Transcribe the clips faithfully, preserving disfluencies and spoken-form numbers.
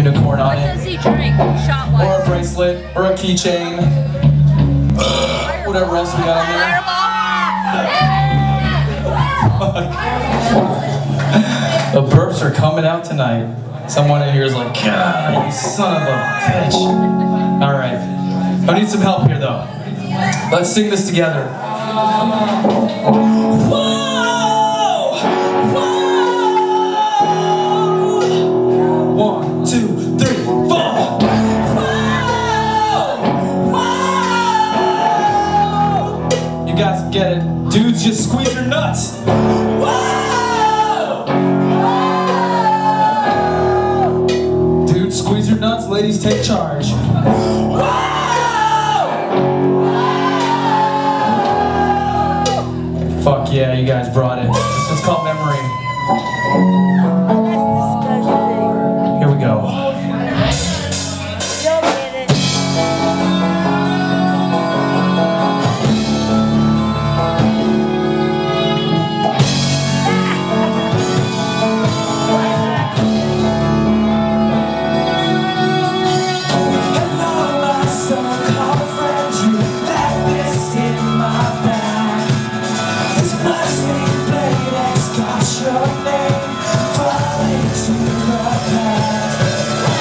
unicorn on What it. does he drink? Shot wise. Or a bracelet, or a keychain. Whatever else we got on there. The burps are coming out tonight. Someone in here is like, God, you son of a bitch. All right. I need some help here, though. Let's sing this together. Whoa! Whoa! One, two, three, four. Whoa! Whoa! You guys get it. Dudes, just squeeze your nuts. Whoa! Dudes, squeeze your nuts. Ladies, take charge. Whoa! Fuck yeah, you guys brought it. This is called Memory. Here we go. You'll get it. Hello, my so-called friend. You left this in my bag. This plastic blade has got your name falling to the past.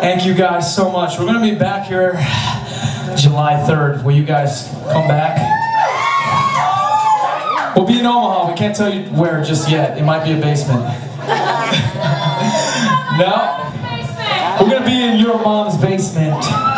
Thank you guys so much. We're going to be back here July third. Will you guys come back? We'll be in Omaha. We can't tell you where just yet. It might be a basement. No? We're going to be in your mom's basement.